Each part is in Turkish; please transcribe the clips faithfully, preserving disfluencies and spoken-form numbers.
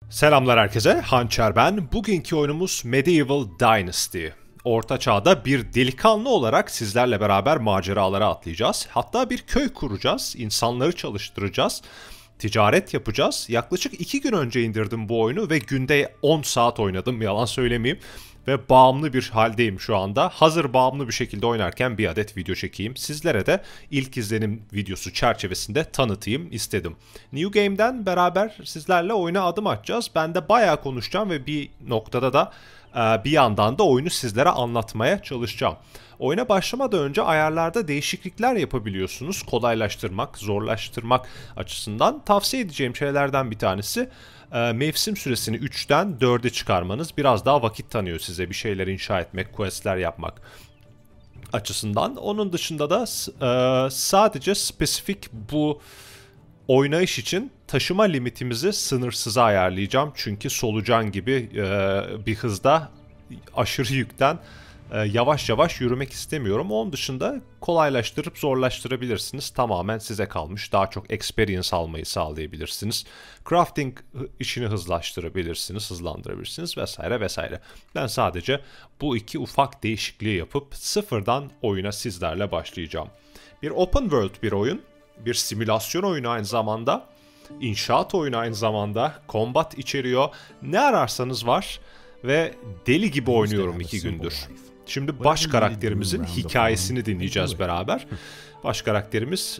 Selamlar herkese, Hançer ben. Bugünkü oyunumuz Medieval Dynasty. Orta Çağ'da bir delikanlı olarak sizlerle beraber maceralara atlayacağız. Hatta bir köy kuracağız, insanları çalıştıracağız, ticaret yapacağız. Yaklaşık iki gün önce indirdim bu oyunu ve günde on saat oynadım, yalan söylemeyeyim. Ve bağımlı bir haldeyim şu anda. Hazır bağımlı bir şekilde oynarken bir adet video çekeyim. Sizlere de ilk izlenim videosu çerçevesinde tanıtayım istedim. New Game'den beraber sizlerle oyuna adım atacağız. Ben de bayağı konuşacağım ve bir noktada da bir yandan da oyunu sizlere anlatmaya çalışacağım. Oyuna başlamadan önce ayarlarda değişiklikler yapabiliyorsunuz. Kolaylaştırmak, zorlaştırmak açısından tavsiye edeceğim şeylerden bir tanesi mevsim süresini üçten dörde çıkarmanız. Biraz daha vakit tanıyor size bir şeyler inşa etmek, questler yapmak açısından. Onun dışında da sadece spesifik bu oynayış için taşıma limitimizi sınırsıza ayarlayacağım. Çünkü solucan gibi bir hızda aşırı yükten yavaş yavaş yürümek istemiyorum. Onun dışında kolaylaştırıp zorlaştırabilirsiniz. Tamamen size kalmış. Daha çok experience almayı sağlayabilirsiniz. Crafting işini hızlaştırabilirsiniz, hızlandırabilirsiniz vesaire vesaire. Ben sadece bu iki ufak değişikliği yapıp sıfırdan oyuna sizlerle başlayacağım. Bir open world bir oyun. Bir simülasyon oyunu aynı zamanda. İnşaat oyunu aynı zamanda. Combat içeriyor. Ne ararsanız var. Ve deli gibi oynuyorum iki gündür. Şimdi baş karakterimizin hikayesini dinleyeceğiz beraber. Baş karakterimiz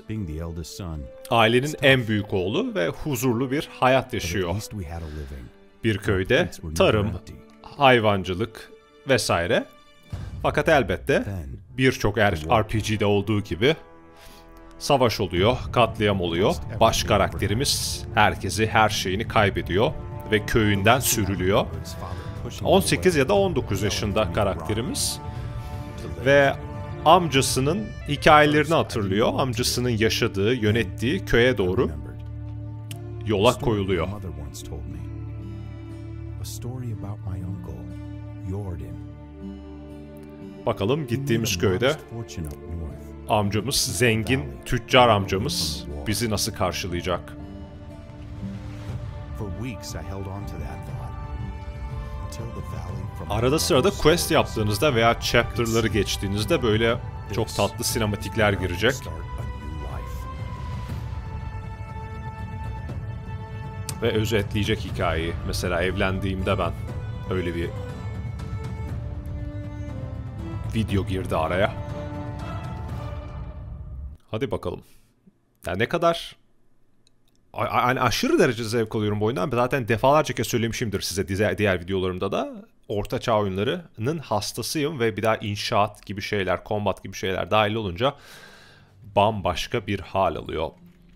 ailenin en büyük oğlu ve huzurlu bir hayat yaşıyor. Bir köyde tarım, hayvancılık vesaire. Fakat elbette birçok R P G'de olduğu gibi savaş oluyor, katliam oluyor. Baş karakterimiz herkesi, her şeyini kaybediyor ve köyünden sürülüyor. on sekiz ya da on dokuz yaşında karakterimiz ve amcasının hikayelerini hatırlıyor. Amcasının yaşadığı, yönettiği köye doğru yola koyuluyor. Bakalım gittiğimiz köyde amcamız, zengin tüccar amcamız bizi nasıl karşılayacak? Arada sırada quest yaptığınızda veya chapter'ları geçtiğinizde böyle çok tatlı sinematikler girecek. Ve özetleyecek hikayeyi. Mesela evlendiğimde ben öyle bir video girdi araya. Hadi bakalım. Yani ne kadar yani aşırı derece zevk alıyorum bu oyundan. Zaten defalarca kez söylemişimdir size diğer videolarımda da. Orta Çağ oyunlarının hastasıyım ve bir daha inşaat gibi şeyler, combat gibi şeyler dahil olunca bambaşka bir hal alıyor.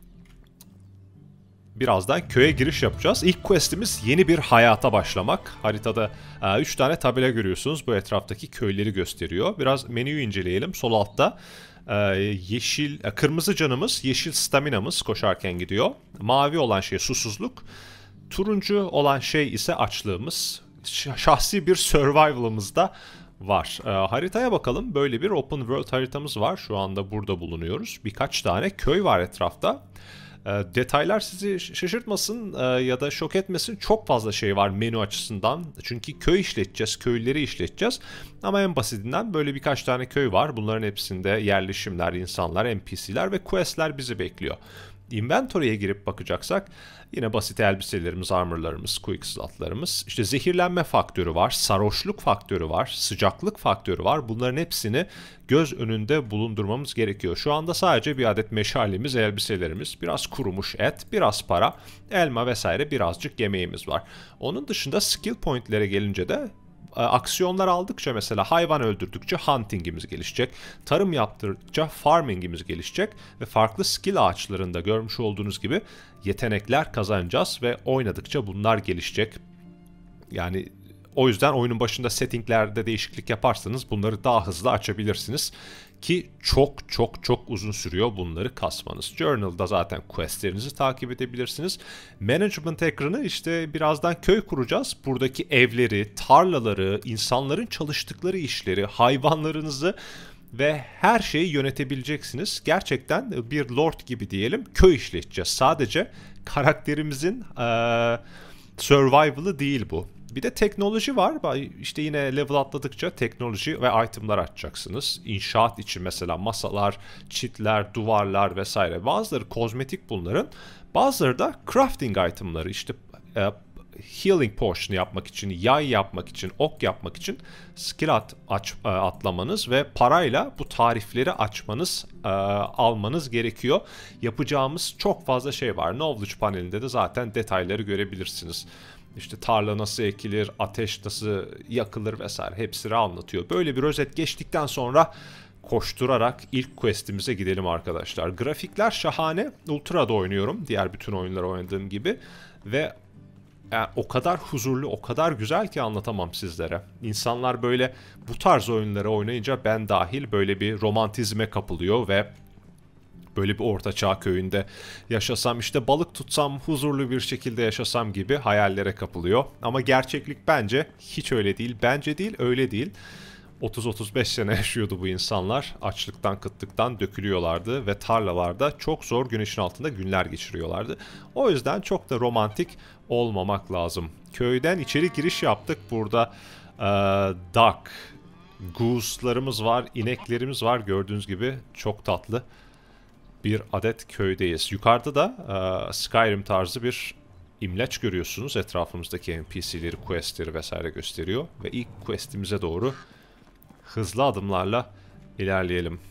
Birazdan köye giriş yapacağız. İlk questimiz yeni bir hayata başlamak. Haritada üç tane tabela görüyorsunuz. Bu etraftaki köyleri gösteriyor. Biraz menüyü inceleyelim. Sol altta yeşil, kırmızı canımız, yeşil staminamız koşarken gidiyor. Mavi olan şey susuzluk. Turuncu olan şey ise açlığımız. Şahsi bir survival'ımız da var. E, haritaya bakalım. Böyle bir open world haritamız var. Şu anda burada bulunuyoruz. Birkaç tane köy var etrafta. E, detaylar sizi şaşırtmasın e, ya da şok etmesin. Çok fazla şey var menü açısından. Çünkü köy işleteceğiz, köyleri işleteceğiz. Ama en basitinden böyle birkaç tane köy var. Bunların hepsinde yerleşimler, insanlar, N P C'ler ve questler bizi bekliyor. Inventory'e girip bakacaksak yine basit elbiselerimiz, armorlarımız, quick slotlarımız, işte zehirlenme faktörü var, sarhoşluk faktörü var, sıcaklık faktörü var. Bunların hepsini göz önünde bulundurmamız gerekiyor. Şu anda sadece bir adet meşalemiz, elbiselerimiz, biraz kurumuş et, biraz para, elma vesaire birazcık yemeğimiz var. Onun dışında skill point'lere gelince de aksiyonlar aldıkça mesela hayvan öldürdükçe hunting'imiz gelişecek. Tarım yaptıkça farming'imiz gelişecek. Ve farklı skill ağaçlarında görmüş olduğunuz gibi yetenekler kazanacağız ve oynadıkça bunlar gelişecek. Yani o yüzden oyunun başında settinglerde değişiklik yaparsanız bunları daha hızlı açabilirsiniz. Ki çok çok çok uzun sürüyor bunları kasmanız. Journal'da zaten questlerinizi takip edebilirsiniz. Management ekranı işte birazdan köy kuracağız. Buradaki evleri, tarlaları, insanların çalıştıkları işleri, hayvanlarınızı ve her şeyi yönetebileceksiniz. Gerçekten bir lord gibi diyelim köy işleteceğiz. Sadece karakterimizin Ee, survival'ı değil bu. Bir de teknoloji var. İşte yine level atladıkça teknoloji ve itemlar açacaksınız. İnşaat için mesela masalar, çitler, duvarlar vesaire. Bazıları kozmetik bunların. Bazıları da crafting itemları. İşte e, healing potion yapmak için, yay yapmak için, ok yapmak için skill at, aç, atlamanız ve parayla bu tarifleri açmanız, e, almanız gerekiyor. Yapacağımız çok fazla şey var. Knowledge panelinde de zaten detayları görebilirsiniz. İşte tarla nasıl ekilir, ateş nasıl yakılır vesaire hepsini anlatıyor. Böyle bir özet geçtikten sonra koşturarak ilk quest'imize gidelim arkadaşlar. Grafikler şahane. Ultra'da oynuyorum. Diğer bütün oyunları oynadığım gibi. Ve yani o kadar huzurlu, o kadar güzel ki anlatamam sizlere. İnsanlar böyle bu tarz oyunları oynayınca ben dahil böyle bir romantizme kapılıyor ve böyle bir ortaçağ köyünde yaşasam, işte balık tutsam, huzurlu bir şekilde yaşasam gibi hayallere kapılıyor. Ama gerçeklik bence hiç öyle değil. Bence değil, öyle değil. otuz otuz beş sene yaşıyordu bu insanlar. Açlıktan, kıtlıktan dökülüyorlardı ve tarlalarda çok zor güneşin altında günler geçiriyorlardı. O yüzden çok da romantik olmamak lazım. Köyden içeri giriş yaptık. Burada e, duck, goose'larımız var, ineklerimiz var. Gördüğünüz gibi çok tatlı bir adet köydeyiz. Yukarıda da e, Skyrim tarzı bir imleç görüyorsunuz. Etrafımızdaki N P C'leri, questleri vesaire gösteriyor. Ve ilk questimize doğru hızlı adımlarla ilerleyelim.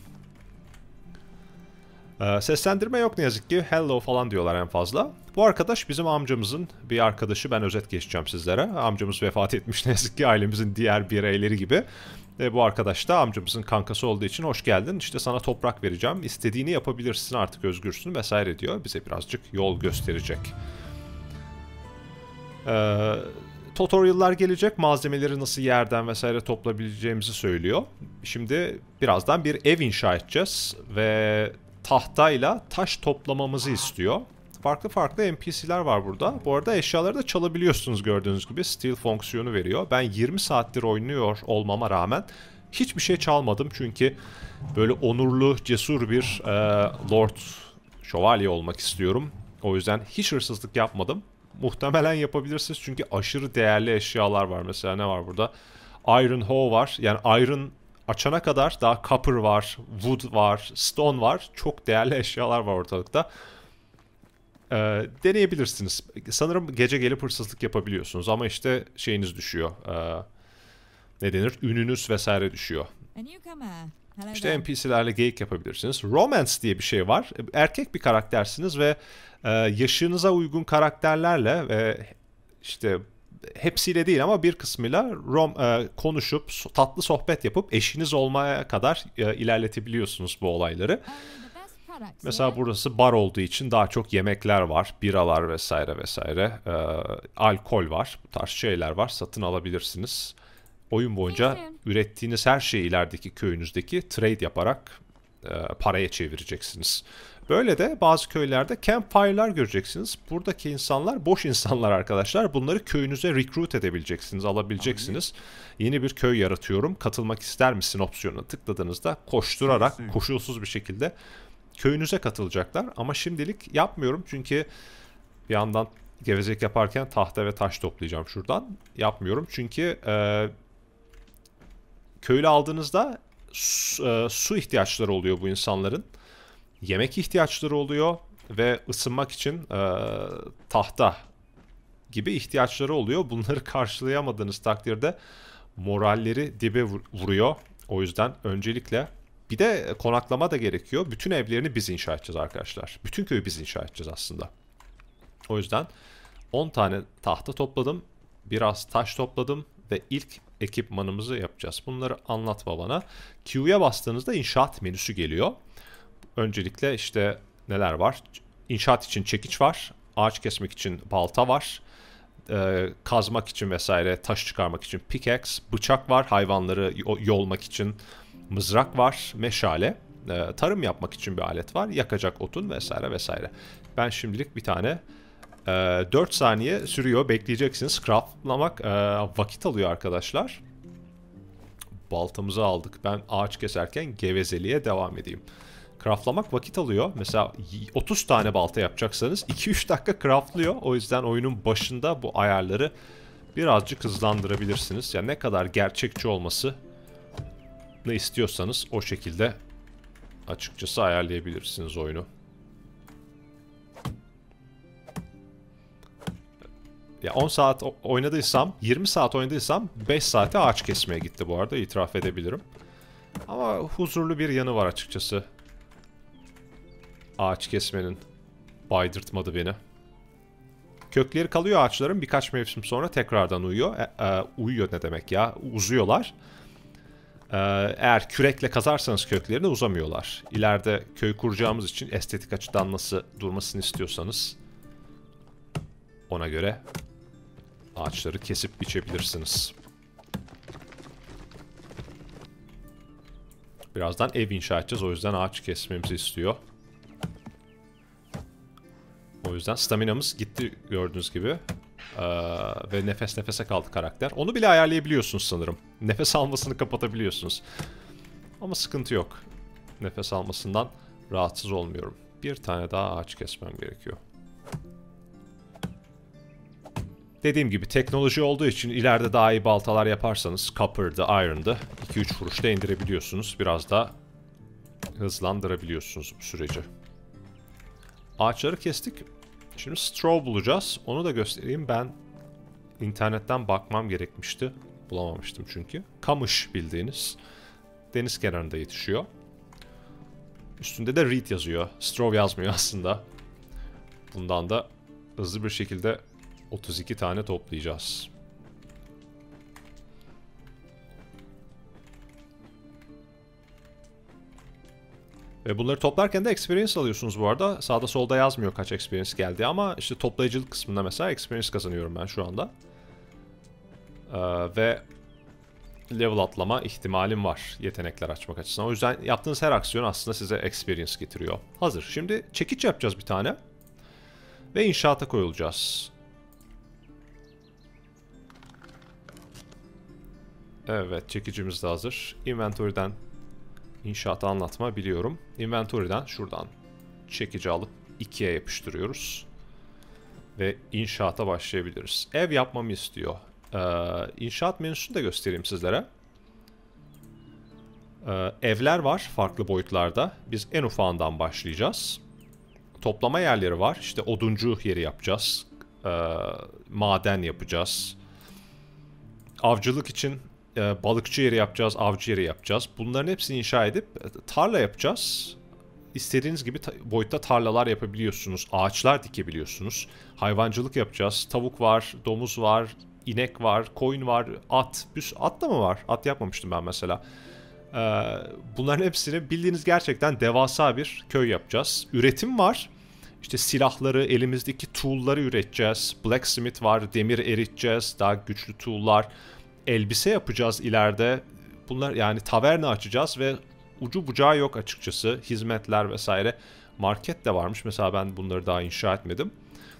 Ee, seslendirme yok ne yazık ki. Hello falan diyorlar en fazla. Bu arkadaş bizim amcamızın bir arkadaşı. Ben özet geçeceğim sizlere. Amcamız vefat etmiş ne yazık ki, ailemizin diğer bireyleri gibi. Ve bu arkadaş da amcamızın kankası olduğu için hoş geldin. İşte sana toprak vereceğim. İstediğini yapabilirsin, artık özgürsün vesaire diyor. Bize birazcık yol gösterecek. Eee... Tutorial'lar gelecek. Malzemeleri nasıl yerden vesaire toplayabileceğimizi söylüyor. Şimdi birazdan bir ev inşa edeceğiz ve tahtayla taş toplamamızı istiyor. Farklı farklı N P C'ler var burada. Bu arada eşyaları da çalabiliyorsunuz gördüğünüz gibi. Steal fonksiyonu veriyor. Ben yirmi saattir oynuyor olmama rağmen hiçbir şey çalmadım. Çünkü böyle onurlu, cesur bir e, Lord Şövalye olmak istiyorum. O yüzden hiç hırsızlık yapmadım. Muhtemelen yapabilirsiniz çünkü aşırı değerli eşyalar var. Mesela ne var burada? Iron Hoe var. Yani Iron açana kadar daha Copper var, Wood var, Stone var. Çok değerli eşyalar var ortalıkta. Ee, deneyebilirsiniz. Sanırım gece gelip hırsızlık yapabiliyorsunuz ama işte şeyiniz düşüyor. Ee, ne denir? Ününüz vesaire düşüyor. İşte N P C'lerle geyik yapabilirsiniz. Romance diye bir şey var. Erkek bir karaktersiniz ve e, yaşınıza uygun karakterlerle ve işte hepsiyle değil ama bir kısmıyla rom, e, konuşup tatlı sohbet yapıp eşiniz olmaya kadar e, ilerletebiliyorsunuz bu olayları. Mesela burası bar olduğu için daha çok yemekler var, biralar vesaire vesaire. E, alkol var, bu tarz şeyler var, satın alabilirsiniz. Oyun boyunca ürettiğiniz her şeyi ilerideki köyünüzdeki trade yaparak e, paraya çevireceksiniz. Böyle de bazı köylerde campfire'lar göreceksiniz. Buradaki insanlar boş insanlar arkadaşlar. Bunları köyünüze recruit edebileceksiniz, alabileceksiniz. Yeni bir köy yaratıyorum. Katılmak ister misin opsiyonuna tıkladığınızda koşturarak, koşulsuz bir şekilde köyünüze katılacaklar. Ama şimdilik yapmıyorum çünkü bir yandan gevezelik yaparken tahta ve taş toplayacağım şuradan. Yapmıyorum çünkü e, köylü aldığınızda su, e, su ihtiyaçları oluyor bu insanların. Yemek ihtiyaçları oluyor ve ısınmak için e, tahta gibi ihtiyaçları oluyor. Bunları karşılayamadığınız takdirde moralleri dibe vuruyor. O yüzden öncelikle bir de konaklama da gerekiyor. Bütün evlerini biz inşa edeceğiz arkadaşlar. Bütün köyü biz inşa edeceğiz aslında. O yüzden on tane tahta topladım. Biraz taş topladım ve ilk ekipmanımızı yapacağız. Bunları anlatma bana. Q'ya bastığınızda inşaat menüsü geliyor. Öncelikle işte neler var? İnşaat için çekiç var. Ağaç kesmek için balta var. Ee, kazmak için vesaire, taş çıkarmak için pickaxe. Bıçak var. Hayvanları yolmak için mızrak var. Meşale. Ee, tarım yapmak için bir alet var. Yakacak otun vesaire vesaire. Ben şimdilik bir tane e, dört saniye sürüyor. Bekleyeceksiniz. Craftlamak e, vakit alıyor arkadaşlar. Baltamızı aldık. Ben ağaç keserken gevezeliğe devam edeyim. Craftlamak vakit alıyor. Mesela otuz tane balta yapacaksanız iki üç dakika craftlıyor. O yüzden oyunun başında bu ayarları birazcık hızlandırabilirsiniz. Yani ne kadar gerçekçi olması ne istiyorsanız o şekilde açıkçası ayarlayabilirsiniz oyunu. Ya on saat oynadıysam, yirmi saat oynadıysam beş saate ağaç kesmeye gitti bu arada, itiraf edebilirim. Ama huzurlu bir yanı var açıkçası. Ağaç kesmenin baydırtmadı beni. Kökleri kalıyor ağaçların, birkaç mevsim sonra tekrardan uyuyor. E, e, uyuyor ne demek ya? Uzuyorlar. E, eğer kürekle kazarsanız köklerini uzamıyorlar. İleride köy kuracağımız için estetik açıdan nasıl durmasını istiyorsanız ona göre ağaçları kesip biçebilirsiniz. Birazdan ev inşa edeceğiz, o yüzden ağaç kesmemizi istiyor. O yüzden staminamız gitti gördüğünüz gibi. Ee, ve nefes nefese kaldı karakter. Onu bile ayarlayabiliyorsunuz sanırım. Nefes almasını kapatabiliyorsunuz. Ama sıkıntı yok. Nefes almasından rahatsız olmuyorum. Bir tane daha ağaç kesmem gerekiyor. Dediğim gibi teknoloji olduğu için ileride daha iyi baltalar yaparsanız Copper'dı, Iron'dı iki üç vuruşta indirebiliyorsunuz. Biraz da hızlandırabiliyorsunuz bu süreci. Ağaçları kestik. Şimdi straw bulacağız. Onu da göstereyim. Ben internetten bakmam gerekmişti. Bulamamıştım çünkü. Kamış bildiğiniz. Deniz kenarında yetişiyor. Üstünde de reed yazıyor. Straw yazmıyor aslında. Bundan da hızlı bir şekilde otuz iki tane toplayacağız. Ve bunları toplarken de experience alıyorsunuz bu arada. Sağda solda yazmıyor kaç experience geldi ama işte toplayıcılık kısmında mesela experience kazanıyorum ben şu anda. Ee, ve level atlama ihtimalim var yetenekler açmak açısından. O yüzden yaptığınız her aksiyon aslında size experience getiriyor. Hazır. Şimdi çekiç yapacağız bir tane. Ve inşaata koyulacağız. Evet, çekicimiz de hazır. Inventory'den inşaatı anlatma biliyorum. Inventory'den şuradan çekici alıp ikiye yapıştırıyoruz. Ve inşaata başlayabiliriz. Ev yapmamı istiyor. Ee, inşaat menüsünü de göstereyim sizlere. Ee, evler var farklı boyutlarda. Biz en ufağından başlayacağız. Toplama yerleri var. İşte oduncu yeri yapacağız. Ee, maden yapacağız. Avcılık için e, balıkçı yeri yapacağız, avcı yeri yapacağız. Bunların hepsini inşa edip e, tarla yapacağız. İstediğiniz gibi ta boyutta tarlalar yapabiliyorsunuz. Ağaçlar dikebiliyorsunuz. Hayvancılık yapacağız. Tavuk var, domuz var, inek var, koyun var, at. Büs, at da mı var? At yapmamıştım ben mesela. Ee, bunların hepsini bildiğiniz gerçekten devasa bir köy yapacağız. Üretim var. İşte silahları, elimizdeki tool'ları üreteceğiz. Blacksmith var, demir eriteceğiz. Daha güçlü tool'lar. Elbise yapacağız ileride. Bunlar yani taverna açacağız ve ucu bucağı yok açıkçası. Hizmetler vesaire. Market de varmış. Mesela ben bunları daha inşa etmedim.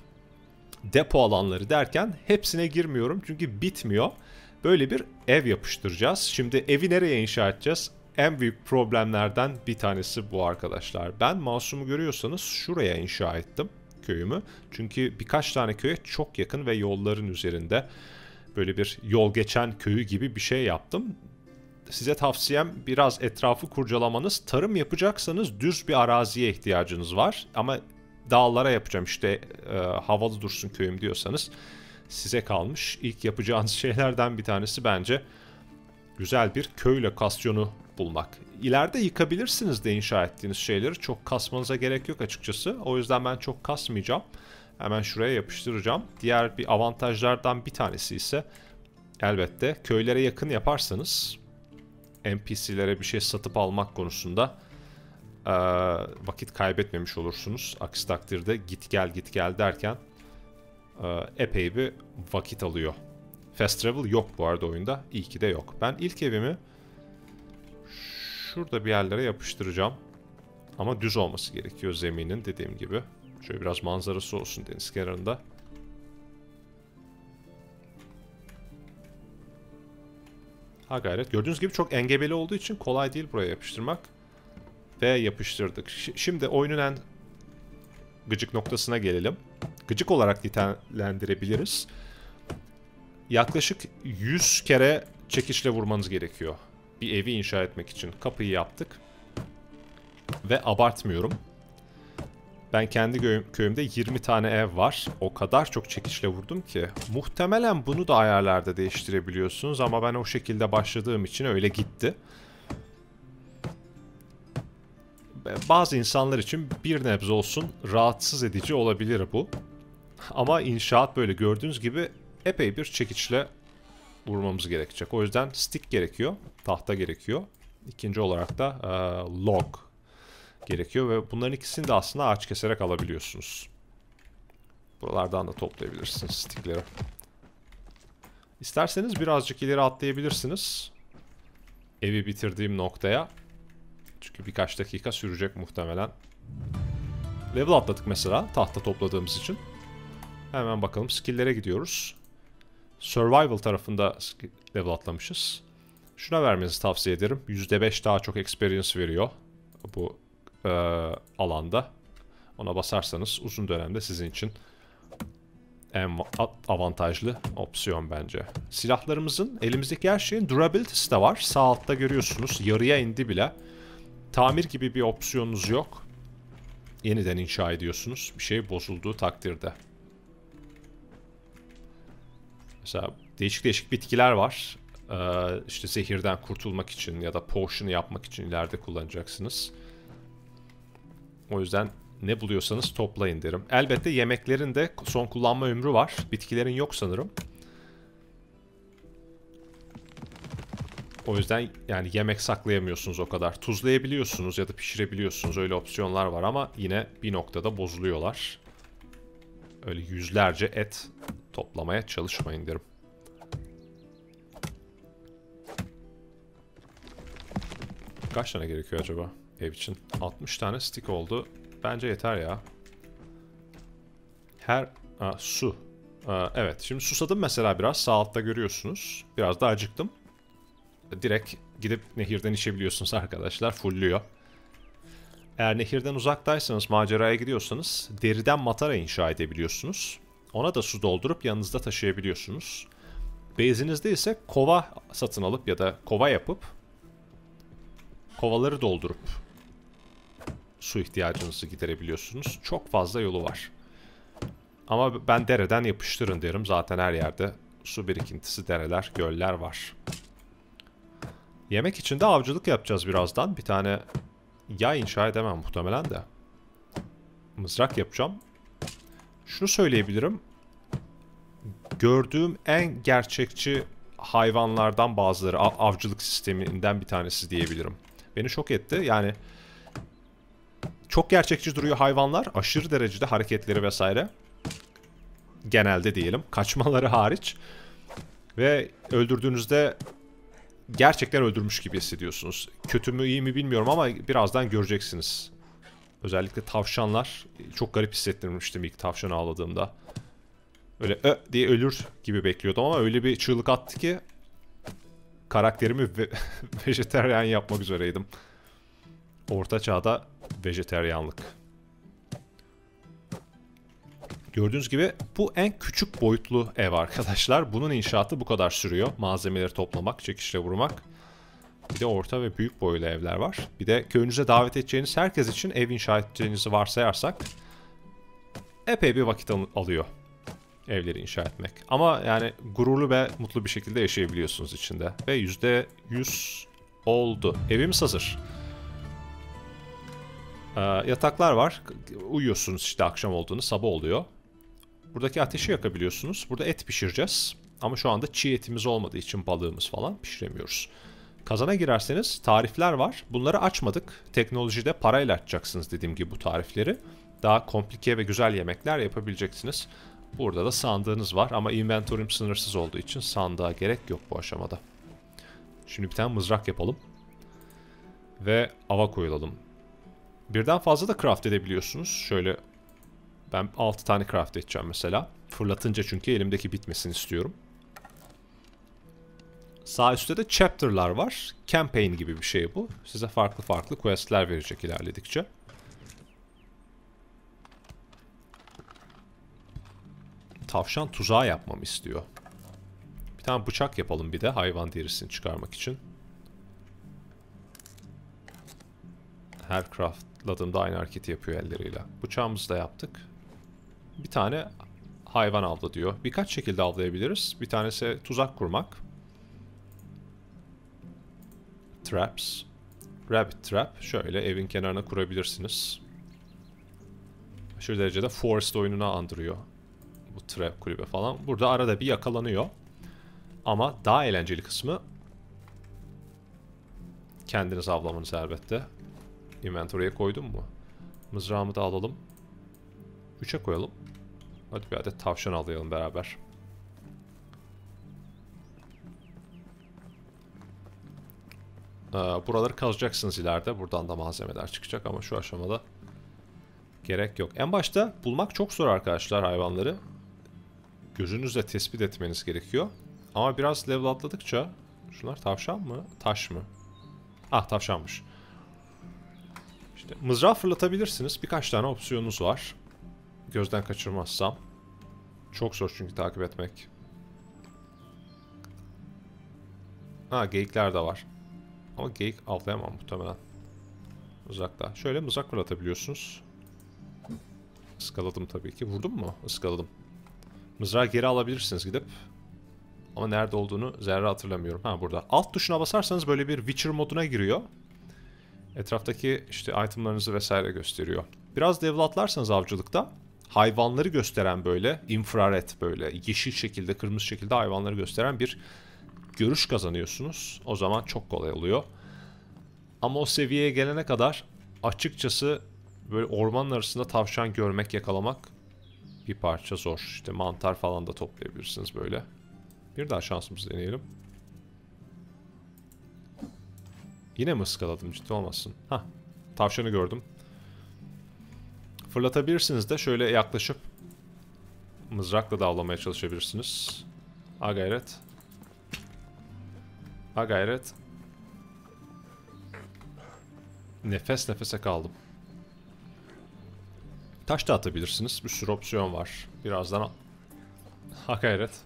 Depo alanları derken hepsine girmiyorum çünkü bitmiyor. Böyle bir ev yapıştıracağız. Şimdi evi nereye inşa edeceğiz? En büyük problemlerden bir tanesi bu arkadaşlar. Ben mouse'umu görüyorsanız şuraya inşa ettim köyümü. Çünkü birkaç tane köye çok yakın ve yolların üzerinde böyle bir yol geçen köyü gibi bir şey yaptım. Size tavsiyem biraz etrafı kurcalamanız. Tarım yapacaksanız düz bir araziye ihtiyacınız var. Ama dağlara yapacağım işte e, havalı dursun köyüm diyorsanız size kalmış. İlk yapacağınız şeylerden bir tanesi bence güzel bir köy lokasyonu bulmak. İleride yıkabilirsiniz de inşa ettiğiniz şeyleri. Çok kasmanıza gerek yok açıkçası. O yüzden ben çok kasmayacağım. Hemen şuraya yapıştıracağım. Diğer bir avantajlardan bir tanesi ise elbette köylere yakın yaparsanız N P C'lere bir şey satıp almak konusunda e, vakit kaybetmemiş olursunuz. Aksi takdirde git gel git gel derken e, epey bir vakit alıyor. Fast travel yok bu arada oyunda. İyi ki de yok. Ben ilk evimi şurada bir yerlere yapıştıracağım. Ama düz olması gerekiyor zeminin dediğim gibi. Şöyle biraz manzarası olsun deniz kenarında. Ha gayret. Gördüğünüz gibi çok engebeli olduğu için kolay değil buraya yapıştırmak. Ve yapıştırdık. Ş şimdi oyunun en gıcık noktasına gelelim. Gıcık olarak nitelendirebiliriz. Yaklaşık yüz kere çekiçle vurmanız gerekiyor. Bir evi inşa etmek için. Kapıyı yaptık. Ve abartmıyorum. Ben kendi köyümde yirmi tane ev var. O kadar çok çekiçle vurdum ki. Muhtemelen bunu da ayarlarda değiştirebiliyorsunuz ama ben o şekilde başladığım için öyle gitti. Bazı insanlar için bir nebze olsun rahatsız edici olabilir bu. Ama inşaat böyle gördüğünüz gibi epey bir çekiçle vurmamız gerekecek. O yüzden stick gerekiyor, tahta gerekiyor. İkinci olarak da e, log gerekiyor ve bunların ikisini de aslında ağaç keserek alabiliyorsunuz. Buralardan da toplayabilirsiniz stickleri. İsterseniz birazcık ileri atlayabilirsiniz. Evi bitirdiğim noktaya. Çünkü birkaç dakika sürecek muhtemelen. Level atladık mesela tahta topladığımız için. Hemen bakalım skill'lere gidiyoruz. Survival tarafında level atlamışız. Şuna vermenizi tavsiye ederim. yüzde beş daha çok experience veriyor bu e, alanda. Ona basarsanız uzun dönemde sizin için en avantajlı opsiyon bence. Silahlarımızın, elimizdeki her şeyin durability'si de var. Sağ altta görüyorsunuz. Yarıya indi bile. Tamir gibi bir opsiyonunuz yok. Yeniden inşa ediyorsunuz. Bir şey bozulduğu takdirde. Mesela değişik değişik bitkiler var. Ee, işte zehirden kurtulmak için ya da potion yapmak için ileride kullanacaksınız. O yüzden ne buluyorsanız toplayın derim. Elbette yemeklerin de son kullanma ömrü var. Bitkilerin yok sanırım. O yüzden yani yemek saklayamıyorsunuz o kadar. Tuzlayabiliyorsunuz ya da pişirebiliyorsunuz. Öyle opsiyonlar var ama yine bir noktada bozuluyorlar. Öyle yüzlerce et toplamaya çalışmayın derim. Kaç tane gerekiyor acaba ev için? altmış tane stick oldu. Bence yeter ya. Her... Aa, su. Aa, evet şimdi susadım mesela biraz. Sağ altta görüyorsunuz. Biraz da acıktım. Direkt gidip nehirden içebiliyorsunuz arkadaşlar. Fullüyor. Eğer nehirden uzaktaysanız, maceraya gidiyorsanız deriden matara inşa edebiliyorsunuz. Ona da su doldurup yanınızda taşıyabiliyorsunuz. Base'inizde ise kova satın alıp ya da kova yapıp kovaları doldurup su ihtiyacınızı giderebiliyorsunuz. Çok fazla yolu var. Ama ben dereden yapıştırın derim. Zaten her yerde su birikintisi, dereler, göller var. Yemek için de avcılık yapacağız birazdan. Bir tane yay inşa edemem muhtemelen de. Mızrak yapacağım. Şunu söyleyebilirim. Gördüğüm en gerçekçi hayvanlardan bazıları, av avcılık sisteminden bir tanesi diyebilirim. Beni şok etti. Yani çok gerçekçi duruyor hayvanlar. Aşırı derecede hareketleri vesaire. Genelde diyelim. Kaçmaları hariç. Ve öldürdüğünüzde gerçekten öldürmüş gibi hissediyorsunuz. Kötü mü iyi mi bilmiyorum ama birazdan göreceksiniz. Özellikle tavşanlar. Çok garip hissettirmiştim ilk tavşanı avladığımda. Öyle ö diye ölür gibi bekliyordum ama öyle bir çığlık attı ki karakterimi ve vejeteryan yapmak üzereydim. Orta çağda vejeteryanlık. Gördüğünüz gibi bu en küçük boyutlu ev arkadaşlar. Bunun inşaatı bu kadar sürüyor. Malzemeleri toplamak, çekişle vurmak. Bir de orta ve büyük boylu evler var. Bir de köyünüze davet edeceğiniz herkes için ev inşa edeceğinizi varsayarsak epey bir vakit al alıyor evleri inşa etmek. Ama yani gururlu ve mutlu bir şekilde yaşayabiliyorsunuz içinde. Ve yüzde yüz oldu. Evimiz hazır. Ee, yataklar var. Uyuyorsunuz işte akşam olduğunu, sabah oluyor. Buradaki ateşi yakabiliyorsunuz. Burada et pişireceğiz. Ama şu anda çiğ etimiz olmadığı için balığımız falan pişiremiyoruz. Kazana girerseniz tarifler var. Bunları açmadık. Teknolojide parayla açacaksınız dediğim gibi bu tarifleri. Daha komplike ve güzel yemekler yapabileceksiniz. Burada da sandığınız var ama inventory'm sınırsız olduğu için sandığa gerek yok bu aşamada. Şimdi bir tane mızrak yapalım. Ve ava koyulalım. Birden fazla da craft edebiliyorsunuz. Şöyle ben altı tane craft edeceğim mesela. Fırlatınca çünkü elimdeki bitmesini istiyorum. Sağ üstte de chapter'lar var. Campaign gibi bir şey bu. Size farklı farklı quest'ler verecek ilerledikçe. Tavşan tuzağı yapmamı istiyor. Bir tane bıçak yapalım bir de hayvan derisini çıkarmak için. Her craftladığımda aynı hareketi yapıyor elleriyle. Bıçağımızı da yaptık. Bir tane hayvan avla diyor. Birkaç şekilde avlayabiliriz. Bir tanesi tuzak kurmak. Traps. Rabbit trap. Şöyle evin kenarına kurabilirsiniz. Aşırı derecede Forest oyununa andırıyor. Bu trap kulübe falan. Burada arada bir yakalanıyor. Ama daha eğlenceli kısmı kendiniz avlamanız elbette. Inventory'e koydum mu? Mızrağımı da alalım. üçe koyalım. Hadi bir adet tavşan avlayalım beraber. Ee, buraları kazacaksınız ileride. Buradan da malzemeler çıkacak ama şu aşamada gerek yok. En başta bulmak çok zor arkadaşlar hayvanları. Gözünüzle tespit etmeniz gerekiyor. Ama biraz level atladıkça... Şunlar tavşan mı? Taş mı? Ah, tavşanmış. İşte mızrağı fırlatabilirsiniz. Birkaç tane opsiyonunuz var. Gözden kaçırmazsam. Çok zor çünkü takip etmek. Ha, geyikler de var. Ama geyik avlayamam muhtemelen. Uzakta. Şöyle mızrak fırlatabiliyorsunuz. Iskaladım tabii ki. Vurdum mu? Iskaladım. Mızrağı geri alabilirsiniz gidip. Ama nerede olduğunu zerre hatırlamıyorum. Ha, burada. Alt tuşuna basarsanız böyle bir Witcher moduna giriyor. Etraftaki işte itemlarınızı vesaire gösteriyor. Biraz level atlarsanız avcılıkta hayvanları gösteren böyle infrared, böyle yeşil şekilde, kırmızı şekilde hayvanları gösteren bir görüş kazanıyorsunuz. O zaman çok kolay oluyor. Ama o seviyeye gelene kadar açıkçası böyle ormanın arasında tavşan görmek, yakalamak bir parça zor. İşte mantar falan da toplayabilirsiniz böyle. Bir daha şansımızı deneyelim. Yine mi ıskaladım, ciddi olmasın? Hah, tavşanı gördüm. Fırlatabilirsiniz de şöyle yaklaşıp mızrakla da avlamaya çalışabilirsiniz. Ha gayret. Ha gayret. Nefes nefese kaldım. Taş da atabilirsiniz. Bir sürü opsiyon var. Birazdan al. Ha gayret.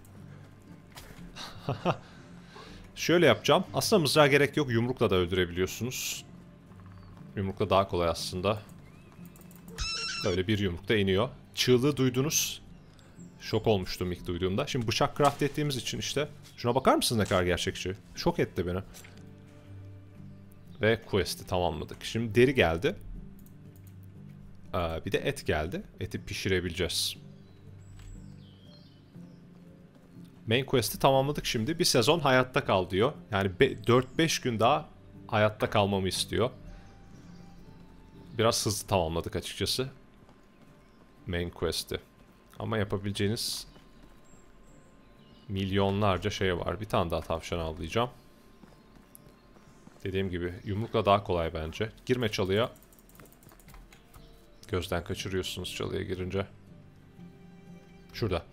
Şöyle yapacağım. Aslında mızrağa gerek yok. Yumrukla da öldürebiliyorsunuz. Yumrukla daha kolay aslında. Böyle bir yumrukta iniyor. Çığlığı duydunuz. Şok olmuştum ilk duyduğumda. Şimdi bıçak craft ettiğimiz için işte. Şuna bakar mısınız ne kadar gerçekçi? Şok etti beni. Ve quest'i tamamladık. Şimdi deri geldi. Ee, bir de et geldi. Eti pişirebileceğiz. Main quest'i tamamladık şimdi. Bir sezon hayatta kal diyor. Yani dört beş gün daha hayatta kalmamı istiyor. Biraz hızlı tamamladık açıkçası. Main quest'i. Ama yapabileceğiniz milyonlarca şey var. Bir tane daha tavşan avlayacağım. Dediğim gibi yumrukla daha kolay bence. Girme çalıya. Gözden kaçırıyorsunuz çalıya girince. Şurada.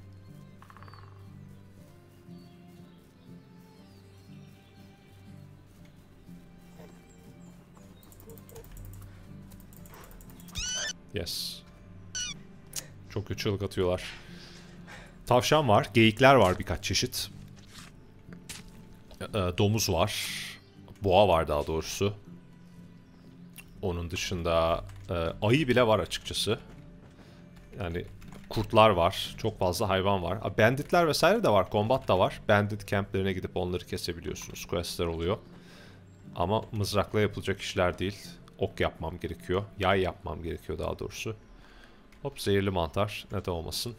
Yes. Çok kötü çığlık atıyorlar. Tavşan var. Geyikler var birkaç çeşit. Domuz var. Boğa var daha doğrusu. Onun dışında e, ayı bile var açıkçası. Yani kurtlar var. Çok fazla hayvan var. Banditler vesaire de var. Combat da var. Bandit camplerine gidip onları kesebiliyorsunuz. Questler oluyor. Ama mızrakla yapılacak işler değil. Ok yapmam gerekiyor. Yay yapmam gerekiyor daha doğrusu. Hop, zehirli mantar. Neden olmasın.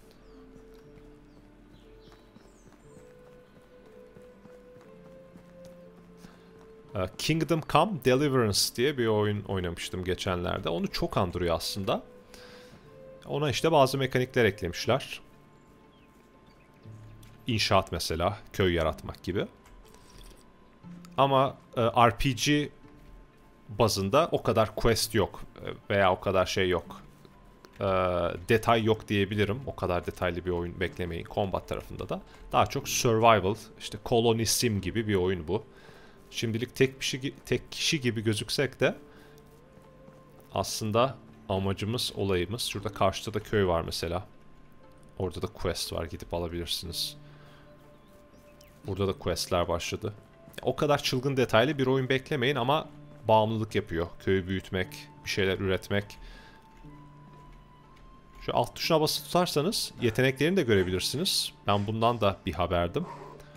Kingdom Come Deliverance diye bir oyun oynamıştım geçenlerde. Onu çok andırıyor aslında. Ona işte bazı mekanikler eklemişler. İnşaat mesela, köy yaratmak gibi. Ama e, R P G bazında o kadar quest yok veya o kadar şey yok. e, detay yok diyebilirim. O kadar detaylı bir oyun beklemeyin combat tarafında da. Daha çok survival, işte Colony Sim gibi bir oyun bu. Şimdilik tek kişi, tek kişi gibi gözüksek de aslında amacımız, olayımız. Şurada karşıda da köy var mesela. Orada da quest var, gidip alabilirsiniz. Burada da questler başladı. O kadar çılgın detaylı bir oyun beklemeyin ama bağımlılık yapıyor. Köyü büyütmek, bir şeyler üretmek. Şu alt tuşuna basılı tutarsanız yeteneklerini de görebilirsiniz. Ben bundan da bir haberdim.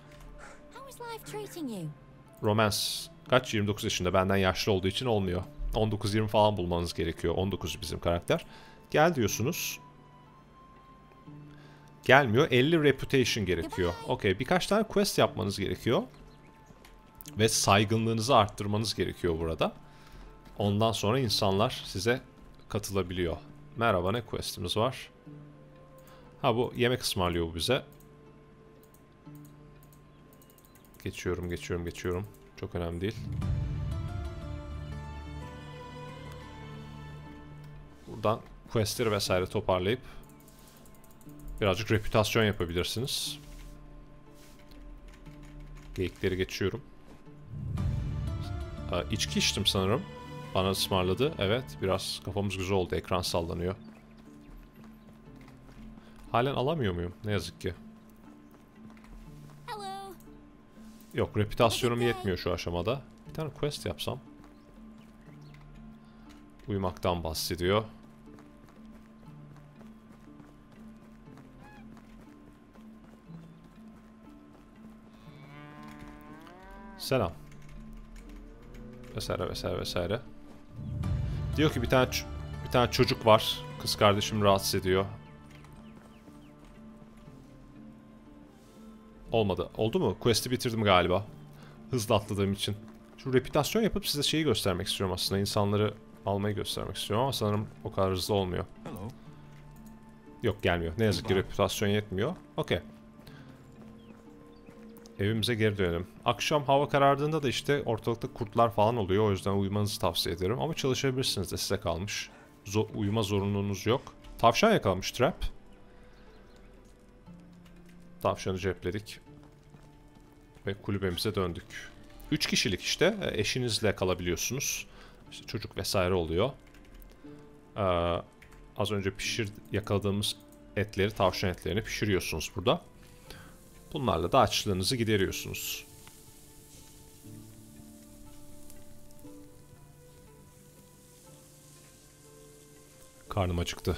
Romance kaç? yirmi dokuz yaşında, benden yaşlı olduğu için olmuyor. on dokuz yirmi falan bulmanız gerekiyor. on dokuz bizim karakter. Gel diyorsunuz. Gelmiyor. elli reputation gerekiyor. Okey. Birkaç tane quest yapmanız gerekiyor. Ve saygınlığınızı arttırmanız gerekiyor burada. Ondan sonra insanlar size katılabiliyor. Merhaba, ne questimiz var? Ha, bu yemek ısmarlıyor bu bize. Geçiyorum, geçiyorum, geçiyorum. Çok önemli değil. Buradan questleri vesaire toparlayıp birazcık reputasyon yapabilirsiniz. Geyikleri geçiyorum. Ee, içki içtim sanırım. Bana ısmarladı. Evet, biraz kafamız güzel oldu. Ekran sallanıyor. Halen alamıyor muyum? Ne yazık ki. Yok, reputasyonum yetmiyor şu aşamada. Bir tane quest yapsam. Uyumaktan bahsediyor. Selam. Vesaire vesaire vesaire. Diyor ki bir tane bir tane çocuk var. Kız kardeşim rahatsız ediyor. Olmadı. Oldu mu? Quest'i bitirdim galiba. Hızlı atladığım için. Şu reputasyon yapıp size şeyi göstermek istiyorum aslında. İnsanları almayı göstermek istiyorum ama sanırım o kadar hızlı olmuyor. Yok, gelmiyor. Ne yazık ki reputasyon yetmiyor. Okey. Evimize geri dönelim. Akşam hava karardığında da işte ortalıkta kurtlar falan oluyor. O yüzden uyumanızı tavsiye ederim. Ama çalışabilirsiniz de, size kalmış. Zo uyuma zorunluluğunuz yok. Tavşan yakalamış Trap. Tavşanı cepledik. Ve kulübemize döndük. Üç kişilik işte. Eşinizle kalabiliyorsunuz. İşte çocuk vesaire oluyor. Ee, az önce pişir yakaladığımız etleri, tavşan etlerini pişiriyorsunuz burada. Bunlarla da açlığınızı gideriyorsunuz. Karnım acıktı.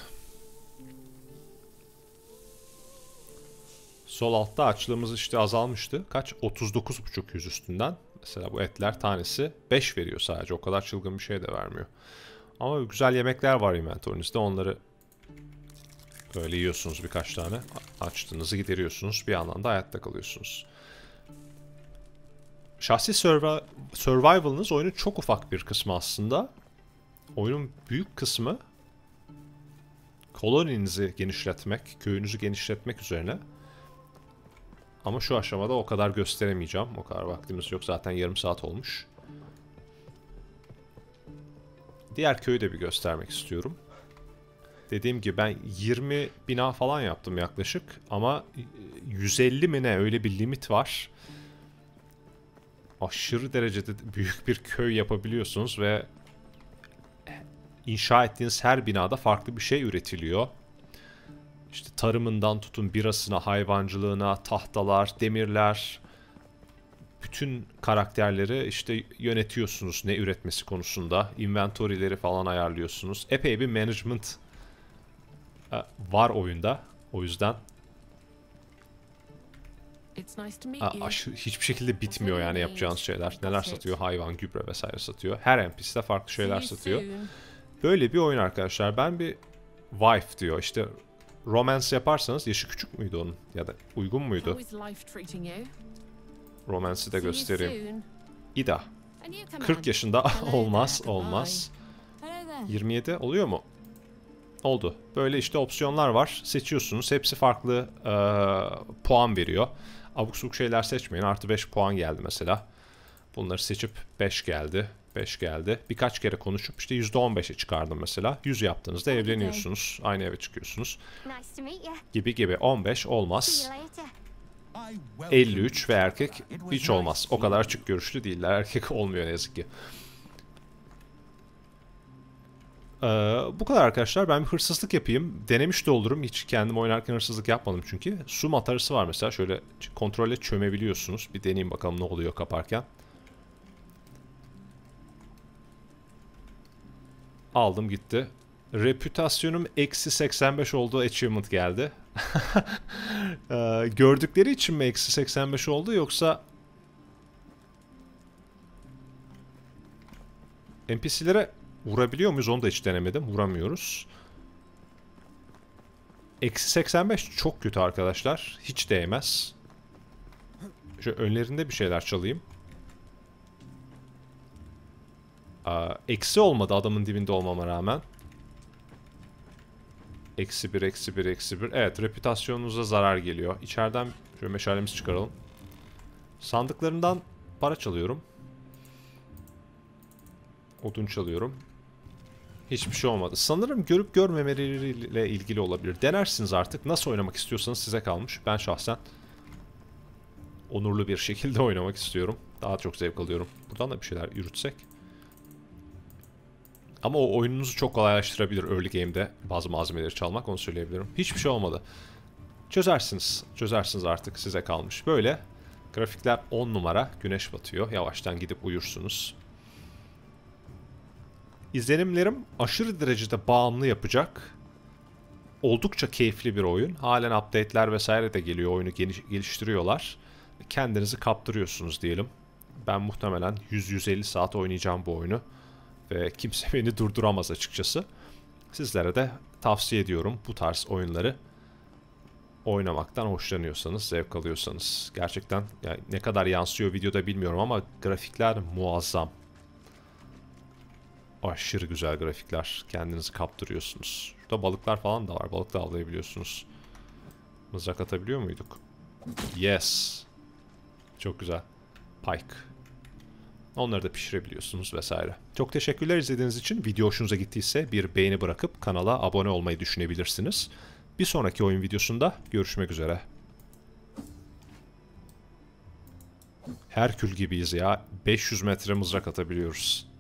Sol altta açlığımız işte azalmıştı. Kaç? otuz dokuz buçuk yüz üstünden. Mesela bu etler tanesi beş veriyor sadece. O kadar çılgın bir şey de vermiyor. Ama güzel yemekler var inventörünüzde. Onları böyle yiyorsunuz birkaç tane. Açlığınızı gideriyorsunuz. Bir yandan da hayatta kalıyorsunuz. Şahsi survi survival'ınız oyunun çok ufak bir kısmı aslında. Oyunun büyük kısmı koloninizi genişletmek, köyünüzü genişletmek üzerine. Ama şu aşamada o kadar gösteremeyeceğim. O kadar vaktimiz yok. Zaten yarım saat olmuş. Diğer köyü de bir göstermek istiyorum. Dediğim gibi ben yirmi bina falan yaptım yaklaşık. Ama yüz elli mi ne, öyle bir limit var. Aşırı derecede büyük bir köy yapabiliyorsunuz ve inşa ettiğiniz her binada farklı bir şey üretiliyor. İşte tarımından tutun birasına, hayvancılığına, tahtalar, demirler, bütün karakterleri işte yönetiyorsunuz ne üretmesi konusunda. Inventory'leri falan ayarlıyorsunuz. Epey bir management var oyunda. O yüzden aşırı, hiçbir şekilde bitmiyor yani yapacağınız şeyler. Neler satıyor? Hayvan, gübre vesaire satıyor. Her N P C'de farklı şeyler satıyor. Böyle bir oyun arkadaşlar. Ben bir wife diyor. İşte romance yaparsanız, yaşı küçük müydü onun? Ya da uygun muydu? Romance'i de göstereyim. Ida. kırk yaşında olmaz, olmaz. yirmi yedi oluyor mu? Oldu. Böyle işte opsiyonlar var. Seçiyorsunuz. Hepsi farklı e, puan veriyor. Abuk subuk şeyler seçmeyin. Artı beş puan geldi mesela. Bunları seçip beş geldi. beş geldi. Birkaç kere konuşup işte yüzde on beşe çıkardım mesela. yüz yaptığınızda evleniyorsunuz. Aynı eve çıkıyorsunuz. Gibi gibi. on beş olmaz. elli üç ve erkek hiç olmaz. O kadar açık görüşlü değiller. Erkek olmuyor ne yazık ki. Ee, bu kadar arkadaşlar. Ben bir hırsızlık yapayım. Denemiş de olurum. Hiç kendim oynarken hırsızlık yapmadım çünkü. Su matarası var mesela. Şöyle kontrolle çömebiliyorsunuz. Bir deneyeyim bakalım ne oluyor kaparken. Aldım gitti. Reputasyonum eksi seksen beş olduğu achievement geldi. ee, gördükleri için mi eksi seksen beş oldu yoksa N P C'lere vurabiliyor muyuz? Onu da hiç denemedim. Vuramıyoruz. Eksi seksen beş çok kötü arkadaşlar. Hiç değmez. Şu önlerinde bir şeyler çalayım. Aa, eksi olmadı adamın dibinde olmama rağmen. Eksi bir, eksi bir, eksi bir. Evet, reputasyonunuza zarar geliyor. İçeriden şöyle meşalemizi çıkaralım. Sandıklarından para çalıyorum. Odun çalıyorum. Hiçbir şey olmadı. Sanırım görüp görmemeleriyle ilgili olabilir. Denersiniz artık. Nasıl oynamak istiyorsanız size kalmış. Ben şahsen onurlu bir şekilde oynamak istiyorum. Daha çok zevk alıyorum. Buradan da bir şeyler yürütsek. Ama o oyununuzu çok kolaylaştırabilir early game'de bazı malzemeleri çalmak, onu söyleyebilirim. Hiçbir şey olmadı. Çözersiniz. Çözersiniz artık, size kalmış. Böyle grafikler on numara. Güneş batıyor. Yavaştan gidip uyursunuz. İzlenimlerim aşırı derecede bağımlı yapacak. Oldukça keyifli bir oyun. Halen update'ler vesaire de geliyor. Oyunu geliştiriyorlar. Kendinizi kaptırıyorsunuz diyelim. Ben muhtemelen yüz yüz elli saat oynayacağım bu oyunu. Ve kimse beni durduramaz açıkçası. Sizlere de tavsiye ediyorum bu tarz oyunları oynamaktan hoşlanıyorsanız, zevk alıyorsanız. Gerçekten yani ne kadar yansıyor videoda bilmiyorum ama grafikler muazzam. Aşırı güzel grafikler. Kendinizi kaptırıyorsunuz. Şurada balıklar falan da var. Balık da avlayabiliyorsunuz. Mızrak atabiliyor muyduk? Yes. Çok güzel. Pike. Onları da pişirebiliyorsunuz vesaire. Çok teşekkürler izlediğiniz için. Video hoşunuza gittiyse bir beğeni bırakıp kanala abone olmayı düşünebilirsiniz. Bir sonraki oyun videosunda görüşmek üzere. Herkül gibiyiz ya. beş yüz metre mızrak atabiliyoruz.